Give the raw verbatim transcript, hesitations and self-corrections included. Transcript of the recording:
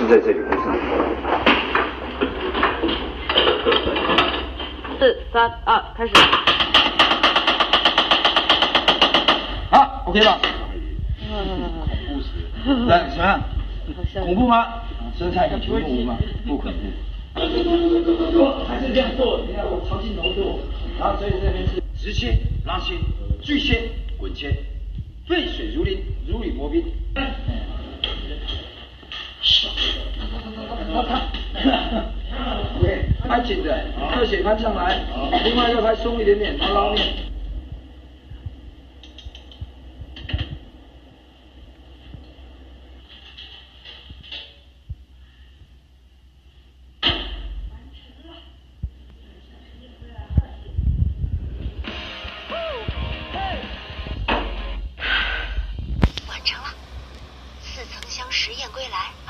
是在这里，不是？ 四三二，开始。 好 ，OK 吧？恐怖死！来，怎么样？恐怖吗？身材很恐怖吗？不恐怖。我还是这样做，你看我朝镜头做，然后所以这边是直切、拉切、锯切、滚切，沸水如临，如履薄冰。OK， 拍紧的，热血翻上来，另外一个拍松一点点，捞捞面。 完成了，似曾相识燕归来。